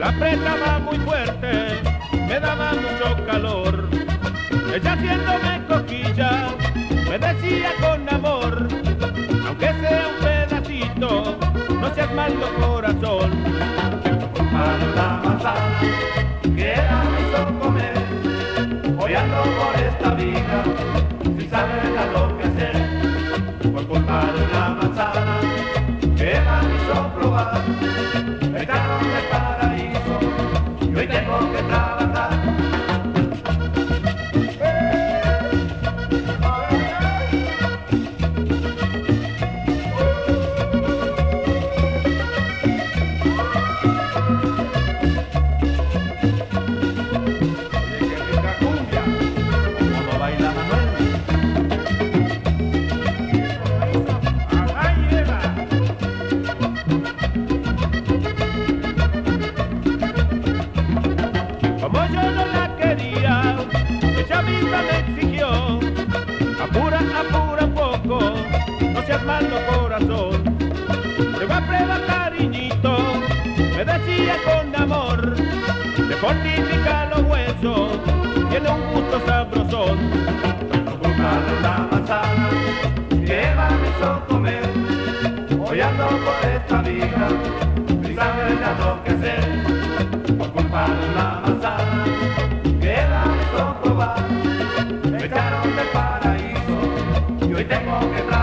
la apretaba muy fuerte, me daba mucho calor. Ella haciéndome coquilla, me decía con amor, aunque sea un pedacito, no seas malo corazón. Para la manzana que ella me hizo comer, hoy ando por esta vida sin saber a lo que hacer. Por culpa de la manzana que ella me hizo probar, me echaron del paraíso y hoy tengo que trabajar. Como yo no la quería, ella misma me exigió, apura, apura un poco, no seas malo corazón. Llegó a prueba cariñito, me decía con amor, te fortifica los huesos, tiene un gusto sabrosón. Por culpa de la manzana que ella me hizo comer, hoy ando por esta vida sin saber ya lo que hacer. Por culpa de la manzana que ella me hizo probar, me echaron del paraíso y hoy tengo que trabajar.